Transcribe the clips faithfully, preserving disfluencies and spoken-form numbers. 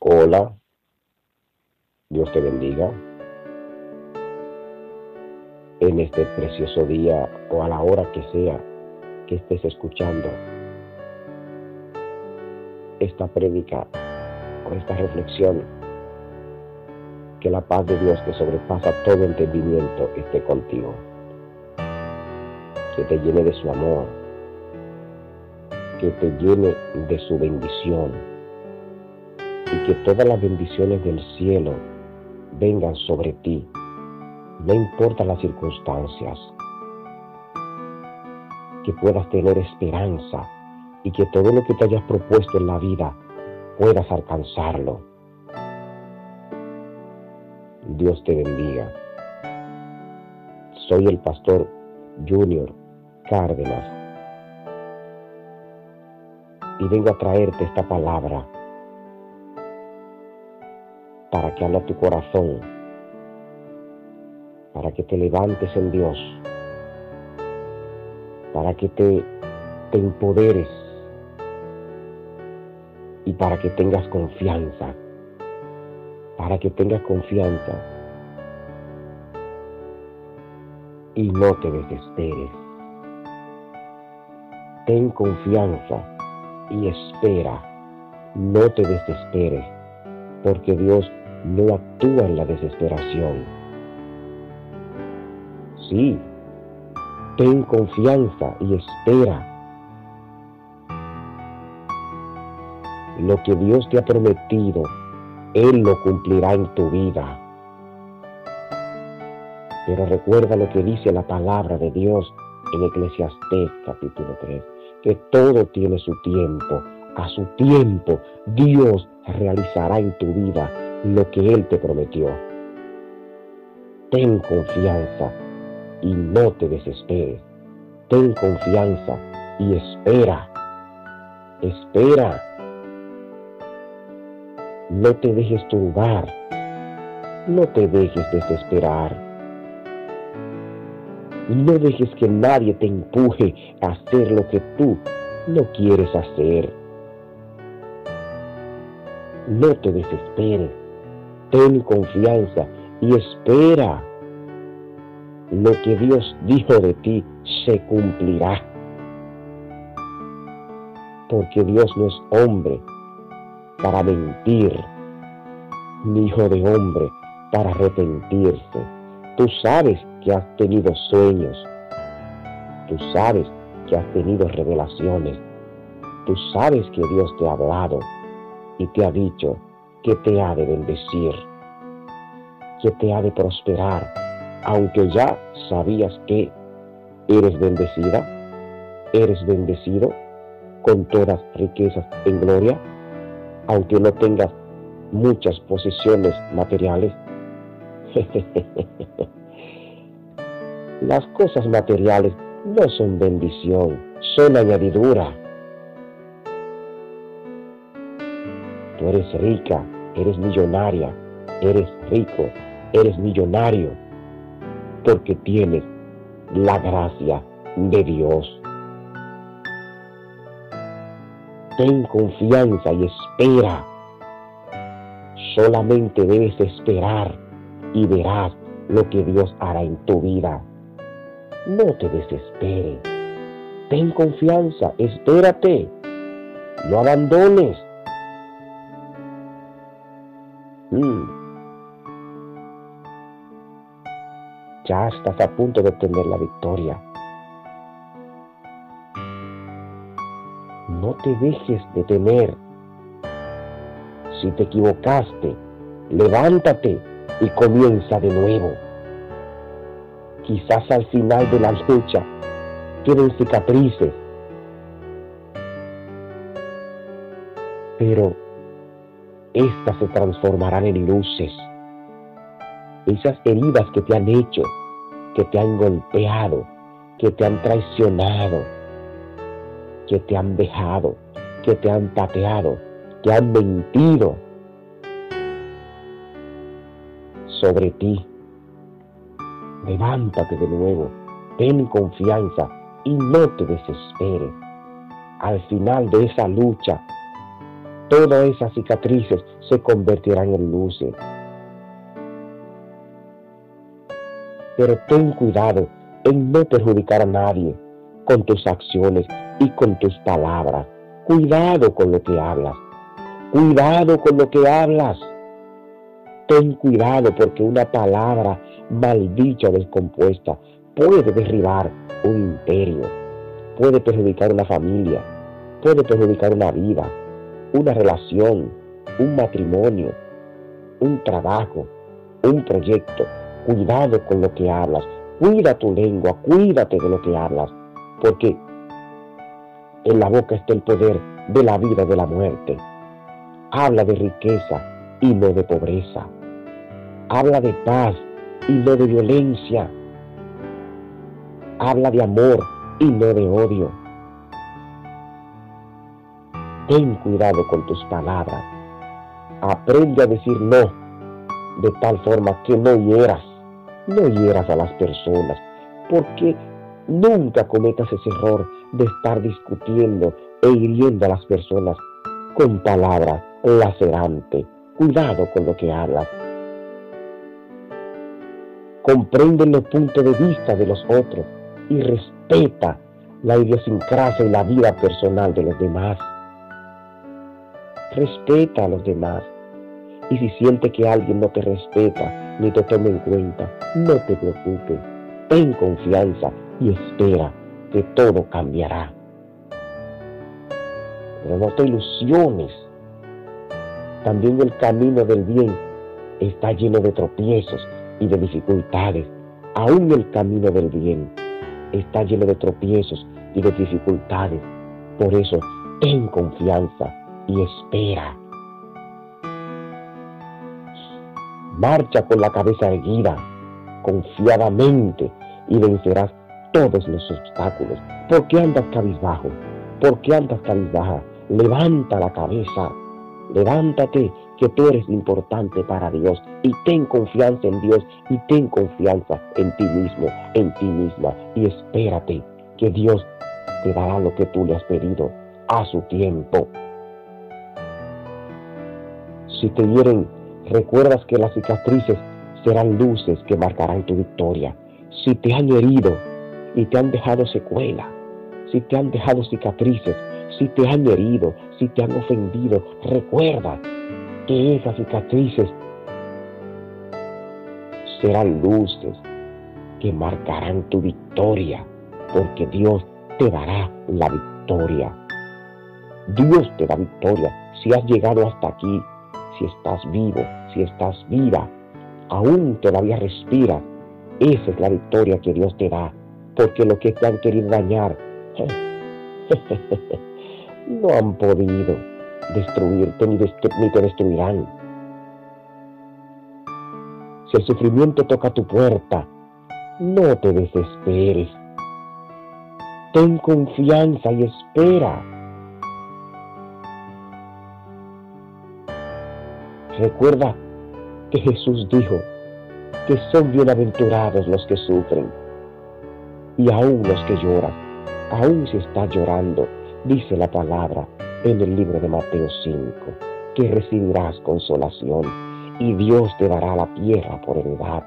Hola, Dios te bendiga. En este precioso día o a la hora que sea que estés escuchando esta prédica o esta reflexión, que la paz de Dios que sobrepasa todo entendimiento esté contigo, que te llene de su amor, que te llene de su bendición y que todas las bendiciones del cielo vengan sobre ti, no importa las circunstancias, que puedas tener esperanza y que todo lo que te hayas propuesto en la vida puedas alcanzarlo. Dios te bendiga. Soy el pastor Junior Cárdenas y vengo a traerte esta palabra para que hable a tu corazón, para que te levantes en Dios, para que te, te empoderes y para que tengas confianza, para que tengas confianza y no te desesperes. Ten confianza y espera, no te desesperes, porque Dios no actúa en la desesperación. Sí, ten confianza y espera. Lo que Dios te ha prometido, Él lo cumplirá en tu vida. Pero recuerda lo que dice la palabra de Dios en Eclesiastés capítulo tres, que todo tiene su tiempo. A su tiempo, Dios realizará en tu vida lo que Él te prometió. Ten confianza y no te desesperes. Ten confianza y espera. Espera. No te dejes turbar. No te dejes desesperar. No dejes que nadie te empuje a hacer lo que tú no quieres hacer. No te desesperes. Ten confianza y espera. Lo que Dios dijo de ti se cumplirá. Porque Dios no es hombre para mentir, ni hijo de hombre para arrepentirse. Tú sabes que has tenido sueños. Tú sabes que has tenido revelaciones. Tú sabes que Dios te ha hablado y te ha dicho que te ha de bendecir, que te ha de prosperar, aunque ya sabías que eres bendecida, eres bendecido con todas riquezas en gloria, aunque no tengas muchas posesiones materiales. Las cosas materiales no son bendición, son añadidura. Tú eres rica, eres millonaria, eres rico, eres millonario, porque tienes la gracia de Dios. Ten confianza y espera. Solamente debes esperar y verás lo que Dios hará en tu vida. No te desesperes. Ten confianza, espérate. No abandones. Mm. Ya estás a punto de obtener la victoria. No te dejes detener. Si te equivocaste, levántate y comienza de nuevo. Quizás al final de la lucha queden cicatrices, pero estas se transformarán en luces. Esas heridas que te han hecho, que te han golpeado, que te han traicionado, que te han dejado, que te han pateado, que han mentido sobre ti. Levántate de nuevo, ten confianza y no te desesperes. Al final de esa lucha, todas esas cicatrices se convertirán en luces. Pero ten cuidado en no perjudicar a nadie con tus acciones y con tus palabras. Cuidado con lo que hablas. Cuidado con lo que hablas. Ten cuidado porque una palabra maldicha o descompuesta puede derribar un imperio, puede perjudicar una familia, puede perjudicar una vida, una relación, un matrimonio, un trabajo, un proyecto. Cuidado con lo que hablas. Cuida tu lengua, cuídate de lo que hablas, porque en la boca está el poder de la vida y de la muerte. Habla de riqueza y no de pobreza. Habla de paz y no de violencia. Habla de amor y no de odio. Ten cuidado con tus palabras. Aprende a decir no, de tal forma que no hieras, no hieras a las personas, porque nunca cometas ese error de estar discutiendo e hiriendo a las personas con palabras lacerantes. Cuidado con lo que hablas. Comprende los puntos de vista de los otros y respeta la idiosincrasia y la vida personal de los demás. Respeta a los demás. Y si sientes que alguien no te respeta ni te toma en cuenta, no te preocupes. Ten confianza y espera que todo cambiará. Pero no te ilusiones. También el camino del bien está lleno de tropiezos y de dificultades. Aún el camino del bien está lleno de tropiezos y de dificultades. Por eso, ten confianza y espera. Marcha con la cabeza erguida, confiadamente, y vencerás todos los obstáculos. ¿Por qué andas cabizbajo? ¿Por qué andas cabizbaja? Levanta la cabeza, levántate, que tú eres importante para Dios, y ten confianza en Dios, y ten confianza en ti mismo, en ti misma, y espérate, que Dios te dará lo que tú le has pedido a su tiempo. Si te hieren, recuerdas que las cicatrices serán luces que marcarán tu victoria. Si te han herido y te han dejado secuela, si te han dejado cicatrices, si te han herido, si te han ofendido, recuerda que esas cicatrices serán luces que marcarán tu victoria, porque Dios te dará la victoria. Dios te da victoria. Si has llegado hasta aquí, si estás vivo, si estás viva, aún todavía respiras, esa es la victoria que Dios te da, porque lo que te han querido dañar no han podido destruirte ni, destru- ni te destruirán. Si el sufrimiento toca tu puerta, no te desesperes. Ten confianza y espera. Recuerda que Jesús dijo que son bienaventurados los que sufren, y aún los que lloran, aún si estás llorando, dice la palabra en el libro de Mateo cinco, que recibirás consolación y Dios te dará la tierra por heredad.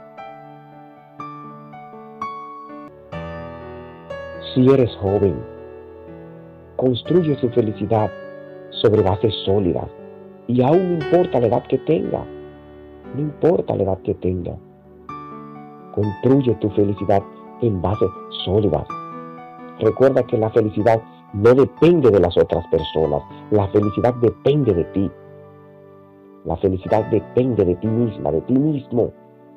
Si eres joven, construye su felicidad sobre bases sólidas, y aún no importa la edad que tenga, no importa la edad que tenga, construye tu felicidad en bases sólidas. Recuerda que la felicidad no depende de las otras personas, la felicidad depende de ti. La felicidad depende de ti misma, de ti mismo.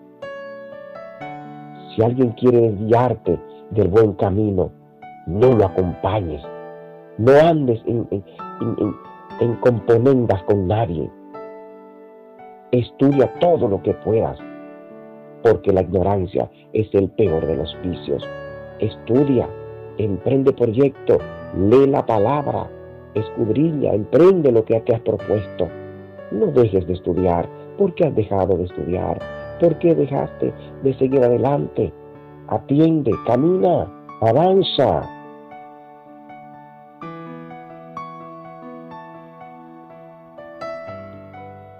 Si alguien quiere desviarte del buen camino, no lo acompañes. No andes en, en, en, en componendas con nadie. Estudia todo lo que puedas, porque la ignorancia es el peor de los vicios. Estudia, emprende proyectos, lee la palabra, escudriña, emprende lo que te has propuesto. No dejes de estudiar. ¿Por qué has dejado de estudiar? ¿Por qué dejaste de seguir adelante? Atiende, camina, avanza.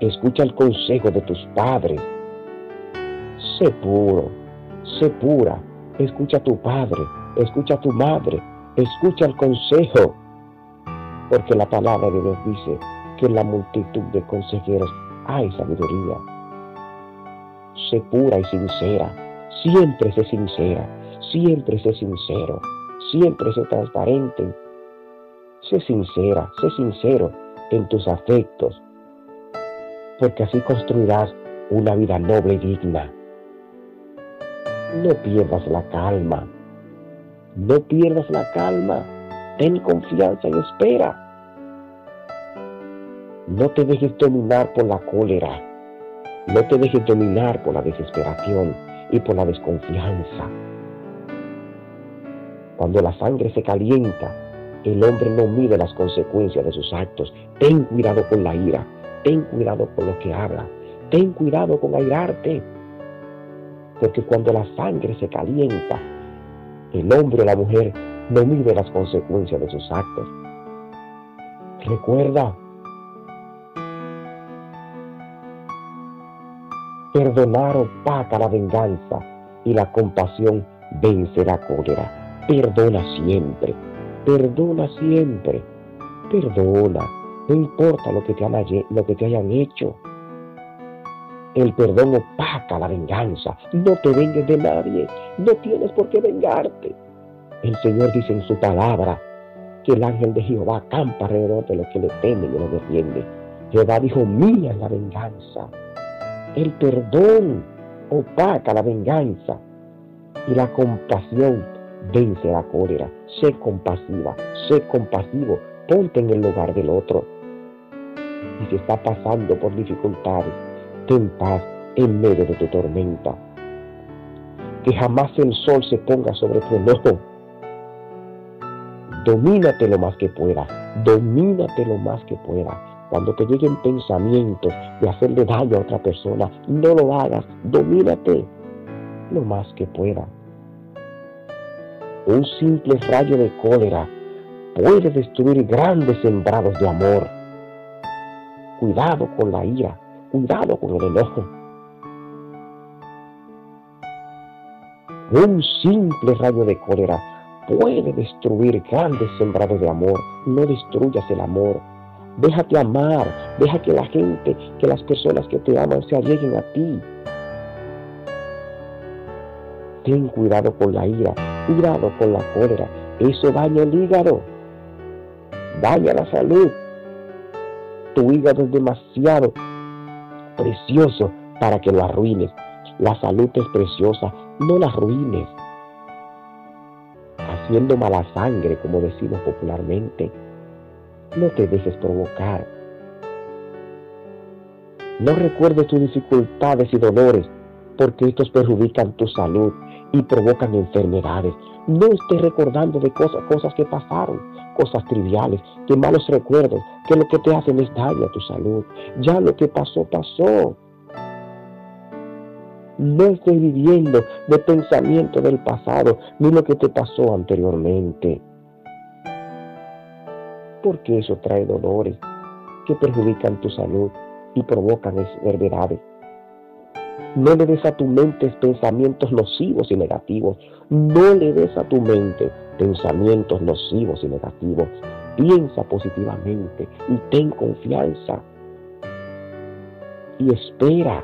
escucha el consejo de tus padres. Sé puro, sé pura, escucha a tu padre, escucha a tu madre, escucha el consejo, porque la palabra de Dios dice que en la multitud de consejeros hay sabiduría. Sé pura y sincera, siempre sé sincera, siempre sé sincero, siempre sé transparente. Sé sincera, sé sincero en tus afectos, porque así construirás una vida noble y digna. No pierdas la calma, no pierdas la calma, ten confianza y espera. No te dejes dominar por la cólera, no te dejes dominar por la desesperación y por la desconfianza. Cuando la sangre se calienta, el hombre no mide las consecuencias de sus actos. Ten cuidado con la ira, ten cuidado con lo que habla, ten cuidado con airarte. Porque cuando la sangre se calienta, el hombre o la mujer no mide las consecuencias de sus actos. Recuerda, perdonar opaca la venganza y la compasión vence la cólera. Perdona siempre, perdona siempre, perdona, no importa lo que te, han, lo que te hayan hecho. El perdón opaca la venganza. No te vengues de nadie. No tienes por qué vengarte. El Señor dice en su palabra que el ángel de Jehová acampa alrededor de los que le temen y lo defiende. Jehová dijo, mía es la venganza. El perdón opaca la venganza y la compasión vence la cólera. Sé compasiva, sé compasivo. Ponte en el lugar del otro. Y si está pasando por dificultades, ten paz en medio de tu tormenta. Que jamás el sol se ponga sobre tu enojo. Domínate lo más que puedas. Domínate lo más que puedas. Cuando te lleguen pensamientos de hacerle daño a otra persona, no lo hagas. Domínate lo más que puedas. Un simple rayo de cólera puede destruir grandes sembrados de amor. Cuidado con la ira. Cuidado con el enojo. Un simple rayo de cólera puede destruir grandes sembrados de amor. No destruyas el amor. Déjate amar. Deja que la gente, que las personas que te aman se alleguen a ti. Ten cuidado con la ira. Cuidado con la cólera. Eso daña el hígado. Daña la salud. Tu hígado es demasiado precioso para que lo arruines. La salud es preciosa, no la arruines haciendo mala sangre, como decimos popularmente. No te dejes provocar. No recuerdes tus dificultades y dolores, porque estos perjudican tu salud y provocan enfermedades. No estés recordando de cosas, cosas que pasaron, cosas triviales, que malos recuerdos, que lo que te hacen es daño a tu salud. Ya lo que pasó, pasó. No estés viviendo de pensamiento del pasado, ni lo que te pasó anteriormente. Porque eso trae dolores que perjudican tu salud y provocan enfermedades. No le des a tu mente pensamientos nocivos y negativos. No le des a tu mente pensamientos nocivos y negativos. Piensa positivamente y ten confianza. Y espera.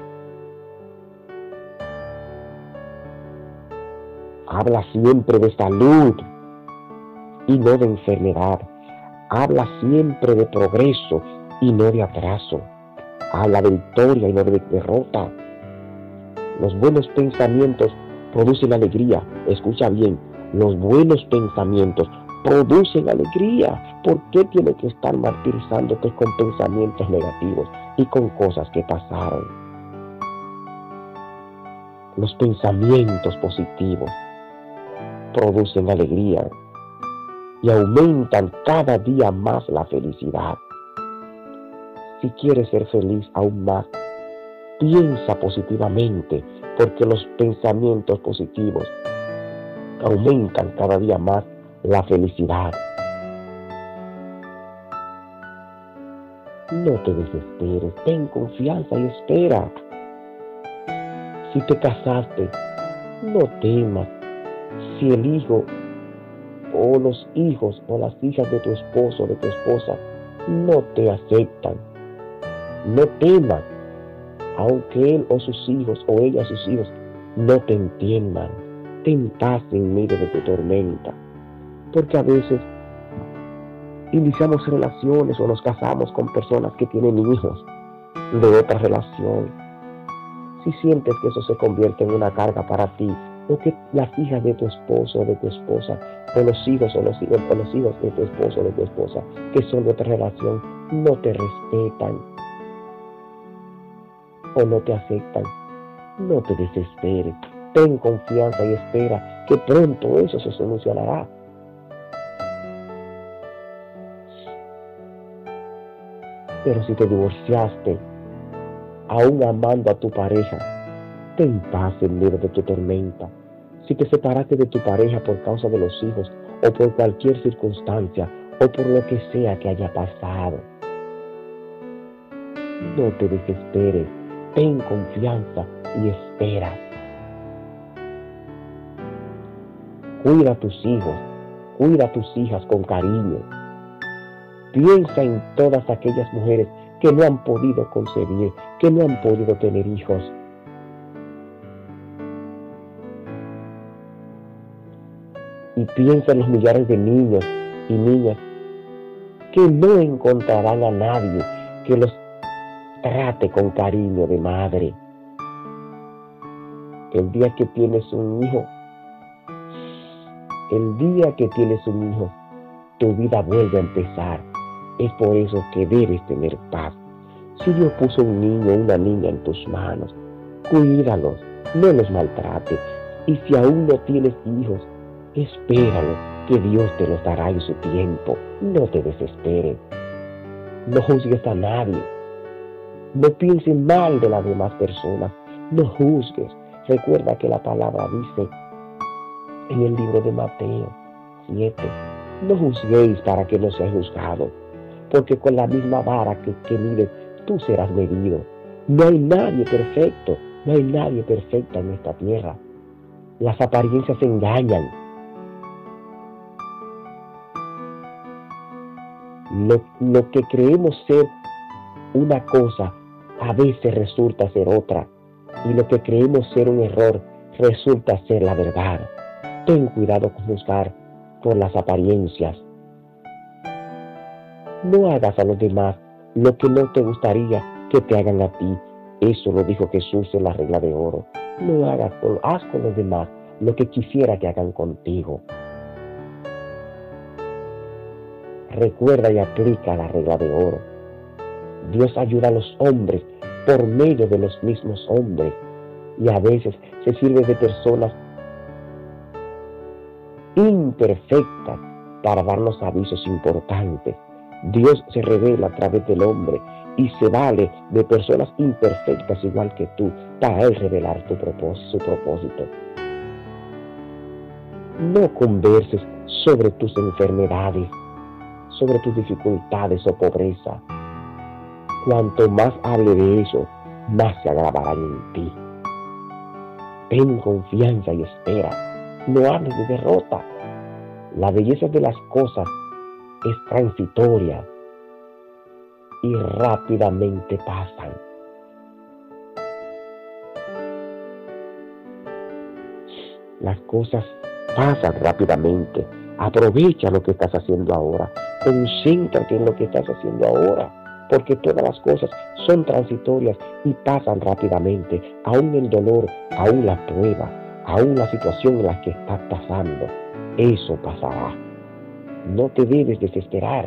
Habla siempre de salud y no de enfermedad. Habla siempre de progreso y no de atraso. Habla de victoria y no de derrota. Los buenos pensamientos producen alegría. Escucha bien, los buenos pensamientos producen alegría. ¿Por qué tienes que estar martirizándote con pensamientos negativos y con cosas que pasaron? Los pensamientos positivos producen alegría y aumentan cada día más la felicidad. Si quieres ser feliz aún más, piensa positivamente, porque los pensamientos positivos aumentan cada día más la felicidad. No te desesperes, ten confianza y espera. Si te casaste, no temas. Si el hijo o los hijos o las hijas de tu esposo o de tu esposa no te aceptan, no temas, aunque él o sus hijos o ella sus hijos no te entiendan. Ten paz en medio de tu tormenta, porque a veces iniciamos relaciones o nos casamos con personas que tienen hijos de otra relación. Si sientes que eso se convierte en una carga para ti, o que las hijas de tu esposo o de tu esposa, o los hijos o los hijos, o los hijos de tu esposo o de tu esposa, que son de otra relación, no te respetan o no te aceptan, no te desesperes. Ten confianza y espera que pronto eso se solucionará. Pero si te divorciaste, aún amando a tu pareja, ten paz en medio de tu tormenta. Si te separaste de tu pareja por causa de los hijos o por cualquier circunstancia o por lo que sea que haya pasado, no te desesperes, ten confianza y espera. Cuida a tus hijos, cuida a tus hijas con cariño. Piensa en todas aquellas mujeres que no han podido concebir, que no han podido tener hijos. Y piensa en los millares de niños y niñas que no encontrarán a nadie que los trate con cariño de madre. El día que tienes un hijo, el día que tienes un hijo, tu vida vuelve a empezar. Es por eso que debes tener paz. Si Dios puso un niño o una niña en tus manos, cuídalos, no los maltrates. Y si aún no tienes hijos, espéralo, que Dios te los dará en su tiempo. No te desesperes. No juzgues a nadie. No pienses mal de las demás personas. No juzgues. Recuerda que la palabra dice en el libro de Mateo siete, no juzguéis para que no seáis juzgados, porque con la misma vara que, que mides, tú serás medido. No hay nadie perfecto, no hay nadie perfecta en esta tierra. Las apariencias engañan. Lo, lo que creemos ser una cosa, a veces resulta ser otra. Y lo que creemos ser un error, resulta ser la verdad. Ten cuidado con juzgar por las apariencias. No hagas a los demás lo que no te gustaría que te hagan a ti. Eso lo dijo Jesús en la regla de oro. No hagas con, haz con los demás lo que quisiera que hagan contigo. Recuerda y aplica la regla de oro. Dios ayuda a los hombres por medio de los mismos hombres, y a veces se sirve de personas imperfectas para darnos avisos importantes. Dios se revela a través del hombre y se vale de personas imperfectas igual que tú para Él revelar tu propósito, su propósito. No converses sobre tus enfermedades, sobre tus dificultades o pobreza. Cuanto más hable de eso, más se agravarán en ti. Ten confianza y espera. No hables de derrota. La belleza de las cosas es transitoria y rápidamente pasan. Las cosas pasan rápidamente. Aprovecha lo que estás haciendo ahora. Concéntrate en lo que estás haciendo ahora, porque todas las cosas son transitorias y pasan rápidamente. Aún el dolor, aún la prueba, aún la situación en la que estás pasando, eso pasará. No te debes desesperar.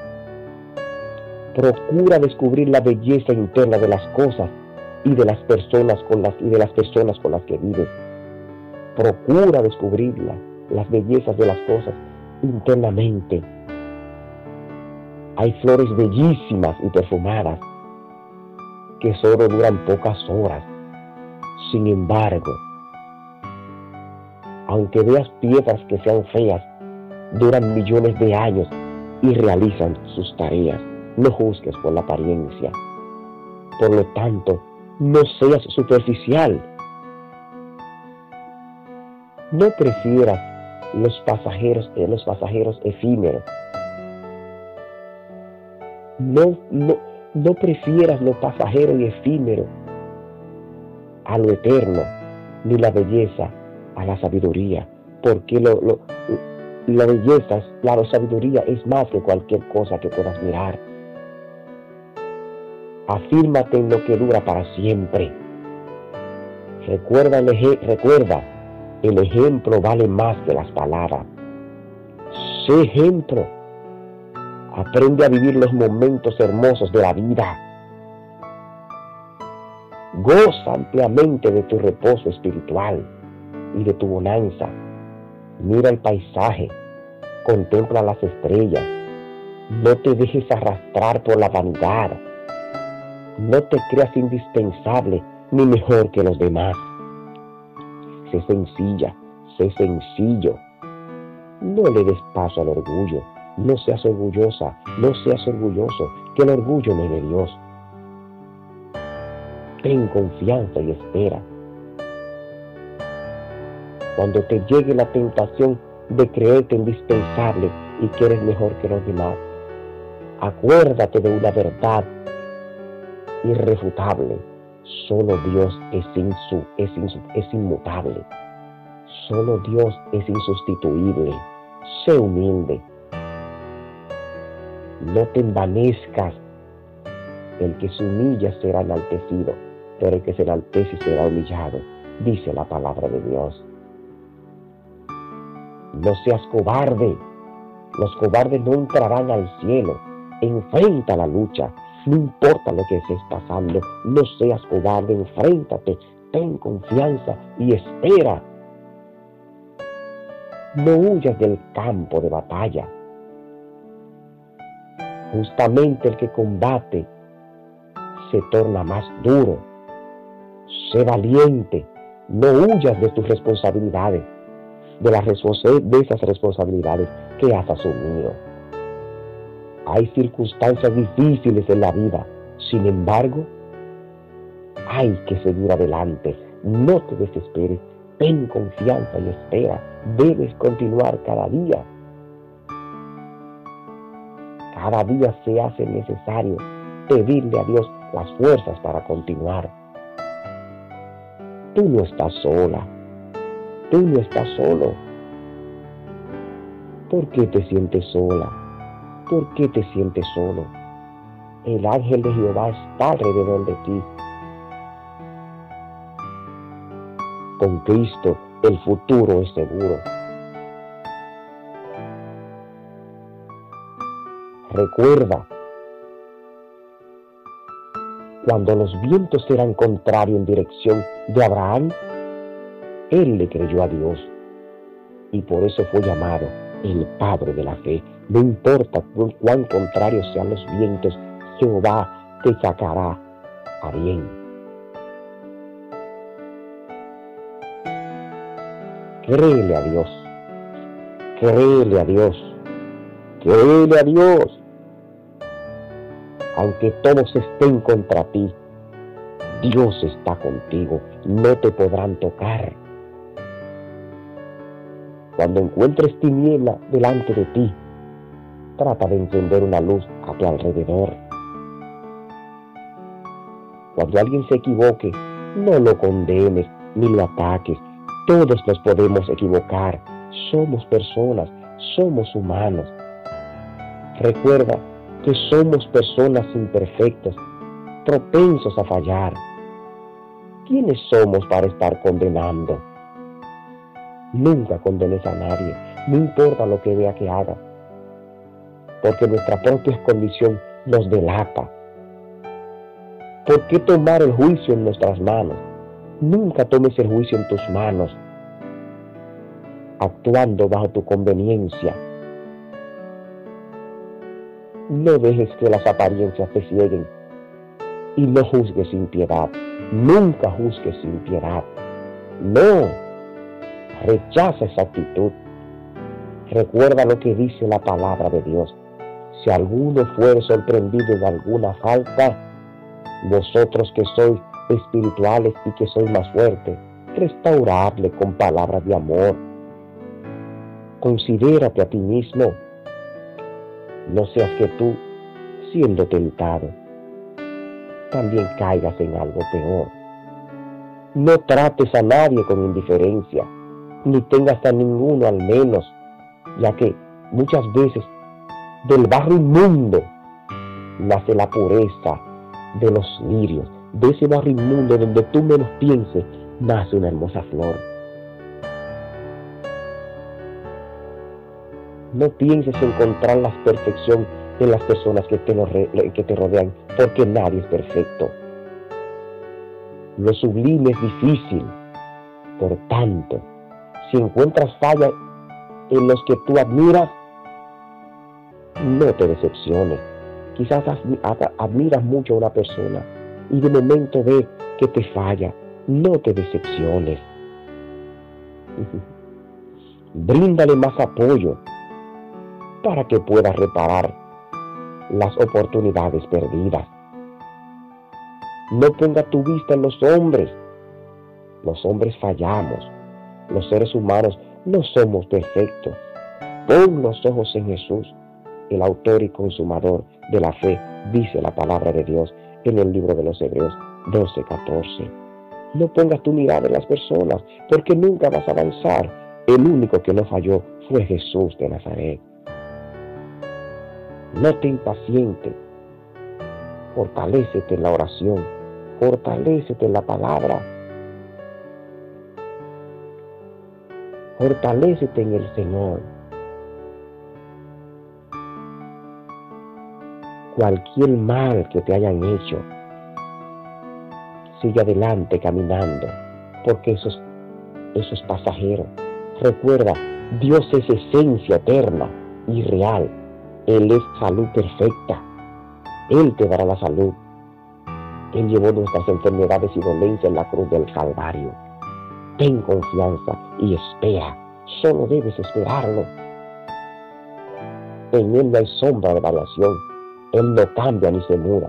Procura descubrir la belleza interna de las cosas y de las personas con las y de las personas con las que vives. Procura descubrirla, las bellezas de las cosas internamente. Hay flores bellísimas y perfumadas que solo duran pocas horas. Sin embargo, aunque veas piedras que sean feas, duran millones de años y realizan sus tareas. No juzgues por la apariencia. Por lo tanto, no seas superficial. No prefieras los pasajeros, eh, los pasajeros efímeros. No, no, no prefieras lo pasajero y efímero a lo eterno, ni la belleza a la sabiduría, porque lo, lo, la belleza, la sabiduría es más que cualquier cosa que puedas mirar. Afírmate en lo que dura para siempre. Recuerda el, ej- recuerda, el ejemplo vale más que las palabras. Sé ejemplo. Aprende a vivir los momentos hermosos de la vida. Goza ampliamente de tu reposo espiritual y de tu bonanza. Mira el paisaje, contempla las estrellas. No te dejes arrastrar por la vanidad. No te creas indispensable ni mejor que los demás. Sé sencilla, sé sencillo. No le des paso al orgullo. No seas orgullosa, no seas orgulloso, que el orgullo no es de Dios. Ten confianza y espera. Cuando te llegue la tentación de creerte indispensable y que eres mejor que los demás, acuérdate de una verdad irrefutable. Solo Dios es, insu, es, insu, es inmutable. Solo Dios es insustituible. Sé humilde. No te envanezcas. El que se humilla será enaltecido, pero el que se enaltece será humillado, dice la palabra de Dios. No seas cobarde. Los cobardes no entrarán al cielo. Enfrenta la lucha. No importa lo que estés pasando, no seas cobarde, enfréntate, ten confianza y espera. No huyas del campo de batalla. Justamente el que combate se torna más duro. Sé valiente, no huyas de tus responsabilidades, de, las respons- de esas responsabilidades que has asumido. Hay circunstancias difíciles en la vida, sin embargo, hay que seguir adelante. No te desesperes, ten confianza y espera. Debes continuar cada día. Cada día se hace necesario pedirle a Dios las fuerzas para continuar. Tú no estás sola, tú no estás solo. ¿Por qué te sientes sola? ¿Por qué te sientes solo? El ángel de Jehová está alrededor de ti. Con Cristo el futuro es seguro. Recuerda, cuando los vientos eran contrarios en dirección de Abraham, él le creyó a Dios y por eso fue llamado el Padre de la fe. No importa cuán contrarios sean los vientos, Jehová te sacará a bien. Créele a Dios, créele a Dios, créele a Dios. Aunque todos estén contra ti, Dios está contigo, no te podrán tocar. Cuando encuentres tiniebla delante de ti, trata de encender una luz a tu alrededor. Cuando alguien se equivoque, no lo condenes ni lo ataques. Todos nos podemos equivocar. Somos personas, somos humanos. Recuerda que somos personas imperfectas, propensos a fallar. ¿Quiénes somos para estar condenando? Nunca condenes a nadie, no importa lo que vea que haga, porque nuestra propia condición nos delata. ¿Por qué tomar el juicio en nuestras manos? Nunca tomes el juicio en tus manos, actuando bajo tu conveniencia. No dejes que las apariencias te cieguen y no juzgues sin piedad. Nunca juzgues sin piedad. No, rechaza esa actitud. Recuerda lo que dice la palabra de Dios. Si alguno fuere sorprendido en alguna falta, vosotros que sois espirituales y que sois más fuertes, restaurarle con palabras de amor. Considérate a ti mismo. No seas que tú, siendo tentado, también caigas en algo peor. No trates a nadie con indiferencia, ni tengas a ninguno al menos, ya que muchas veces del barro inmundo nace la pureza de los lirios. De ese barro inmundo donde tú menos pienses, nace una hermosa flor. No pienses encontrar la perfección en las personas que te, lo re, que te rodean, porque nadie es perfecto. Lo sublime es difícil. Por tanto, si encuentras fallas en los que tú admiras, no te decepciones. Quizás admiras mucho a una persona y de momento ve que te falla. No te decepciones. Bríndale más apoyo para que puedas reparar las oportunidades perdidas. No ponga tu vista en los hombres. Los hombres fallamos. Los seres humanos no somos perfectos. Pon los ojos en Jesús, el autor y consumador de la fe, dice la palabra de Dios en el libro de los Hebreos doce catorce. No pongas tu mirada en las personas, porque nunca vas a avanzar. El único que no falló fue Jesús de Nazaret. No te impacientes. Fortalécete en la oración. Fortalécete en la palabra. Fortalécete en el Señor. Cualquier mal que te hayan hecho, sigue adelante caminando, porque eso es, eso es pasajero. Recuerda, Dios es esencia eterna y real. Él es salud perfecta. Él te dará la salud. Él llevó nuestras enfermedades y dolencias en la cruz del Calvario. Ten confianza y espera. Solo debes esperarlo. En Él no hay sombra de variación. Él no cambia ni se muda.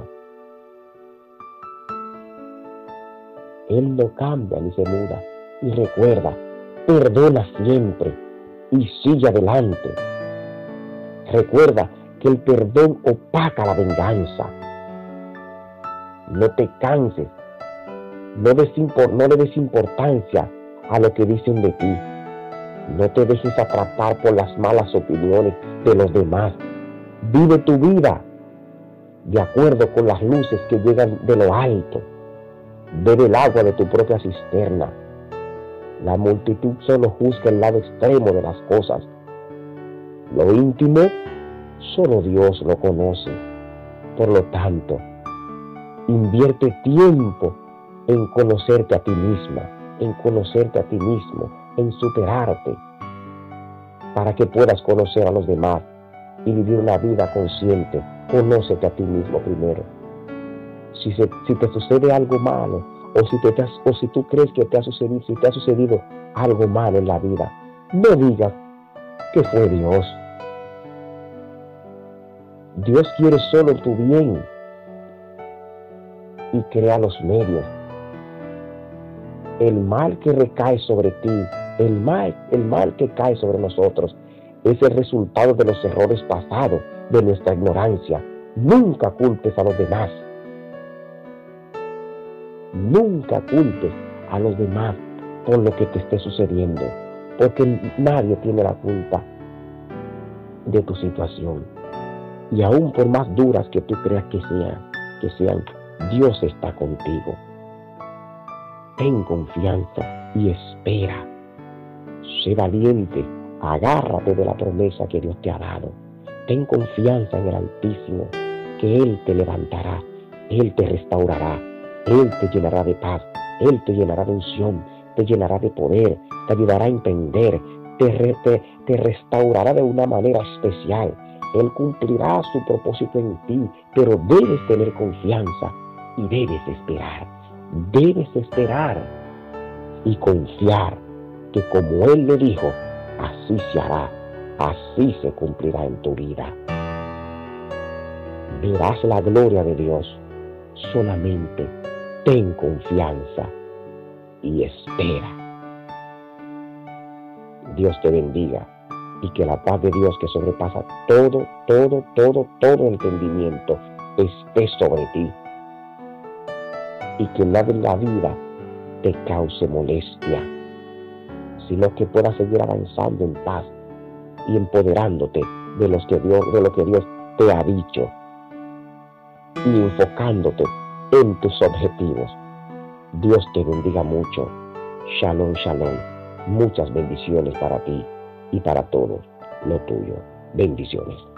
Él no cambia ni se muda. Y recuerda, perdona siempre y sigue adelante. Recuerda que el perdón opaca la venganza. No te canses. No, des impor, no le des importancia a lo que dicen de ti. No te dejes atrapar por las malas opiniones de los demás. Vive tu vida de acuerdo con las luces que llegan de lo alto. Bebe el agua de tu propia cisterna. La multitud solo juzga el lado extremo de las cosas. Lo íntimo, solo Dios lo conoce. Por lo tanto, invierte tiempo en conocerte a ti misma, en conocerte a ti mismo, en superarte, para que puedas conocer a los demás y vivir una vida consciente. Conócete a ti mismo primero. Si, se, si te sucede algo malo, o si, te, o si tú crees que te ha sucedido, si te ha sucedido algo malo en la vida, no digas que fue Dios. Dios quiere solo tu bien y crea los medios. El mal que recae sobre ti, el mal, el mal que cae sobre nosotros, es el resultado de los errores pasados, de nuestra ignorancia. Nunca culpes a los demás. Nunca culpes a los demás por lo que te esté sucediendo, porque nadie tiene la culpa de tu situación. Y aún por más duras que tú creas que sean, que sean, Dios está contigo. Ten confianza y espera. Sé valiente. Agárrate de la promesa que Dios te ha dado. Ten confianza en el Altísimo, que Él te levantará, Él te restaurará, Él te llenará de paz, Él te llenará de unción, te llenará de poder, te ayudará a entender, te, re, te, te restaurará de una manera especial. Él cumplirá su propósito en ti, pero debes tener confianza y debes esperar. Debes esperar y confiar que como Él lo dijo, así se hará, así se cumplirá en tu vida. verás la gloria de Dios. Solamente ten confianza y espera. Dios te bendiga y que la paz de Dios, que sobrepasa todo, todo, todo, todo entendimiento, esté sobre ti. Y que nada en la vida te cause molestia, sino que puedas seguir avanzando en paz y empoderándote de, los que Dios, de lo que Dios te ha dicho y enfocándote en tus objetivos. Dios te bendiga mucho. Shalom, shalom. Muchas bendiciones para ti y para todos lo tuyo. Bendiciones.